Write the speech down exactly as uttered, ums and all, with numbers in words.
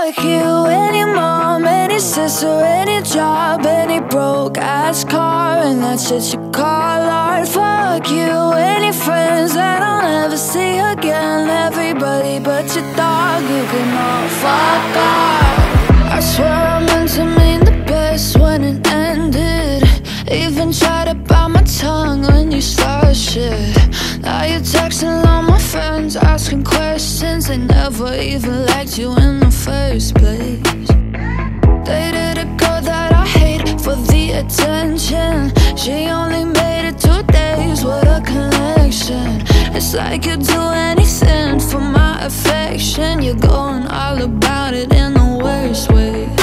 Fuck you, any mom, any sister, any job, any broke ass car, and that shit you call art. Fuck you, any friends that I'll never see again. Everybody but your dog, you can all fuck off. I swear I meant to mean the best when it ended. Even tried to bite my tongue when you started shit. Now you're texting all my friends, asking questions. They never even liked you in the first place. Dated a girl that I hate for the attention. She only made it two days, what a connection. It's like you'd do anything for my affection. You're going all about it in the worst way.